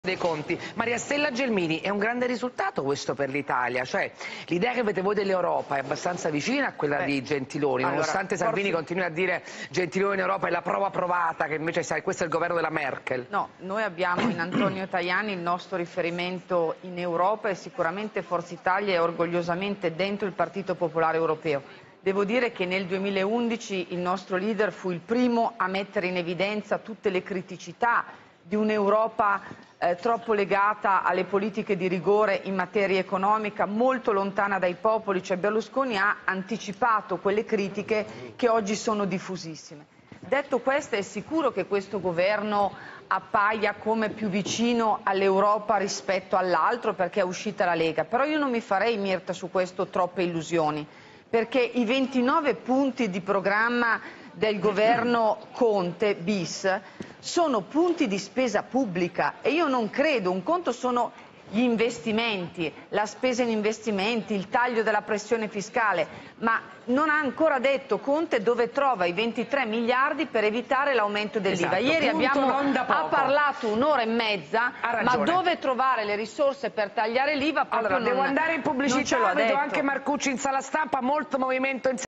dei conti. Maria Stella Gelmini, è un grande risultato questo per l'Italia, cioè l'idea che avete voi dell'Europa è abbastanza vicina a quella di Gentiloni, nonostante Salvini continui a dire Gentiloni in Europa è la prova provata, che invece sai, questo è il governo della Merkel. No, noi abbiamo in Antonio Tajani il nostro riferimento in Europa e sicuramente Forza Italia è orgogliosamente dentro il Partito Popolare Europeo. Devo dire che nel 2011 il nostro leader fu il primo a mettere in evidenza tutte le criticità di un'Europa troppo legata alle politiche di rigore in materia economica, molto lontana dai popoli, cioè Berlusconi ha anticipato quelle critiche che oggi sono diffusissime. Detto questo, è sicuro che questo governo appaia come più vicino all'Europa rispetto all'altro perché è uscita la Lega, però io non mi farei, Mirta, su questo troppe illusioni, perché i 29 punti di programma del governo Conte bis sono punti di spesa pubblica e io non credo, un conto sono gli investimenti, la spesa in investimenti, il taglio della pressione fiscale, ma non ha ancora detto Conte dove trova i 23 miliardi per evitare l'aumento dell'IVA. Ieri ha parlato un'ora e mezza, ma dove trovare le risorse per tagliare l'IVA? Allora, devo andare in pubblicità, vedo anche Marcucci in sala stampa, molto movimento in